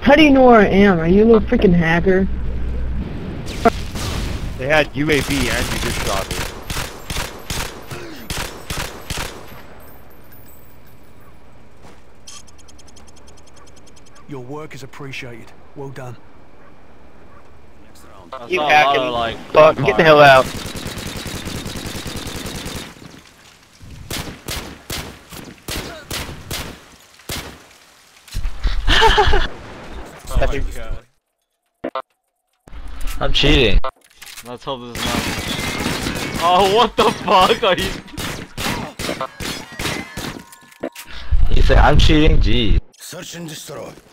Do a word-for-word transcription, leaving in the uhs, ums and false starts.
How do you know where I am? Are you a little freaking hacker? They had U A V and you just shot me. Your work is appreciated. Well done. You hacking, like, fuck, get the hell out. Oh my God. I'm cheating. Let's hope this is not. Oh, what the fuck are you? You say I'm cheating? Gee. Search and destroy.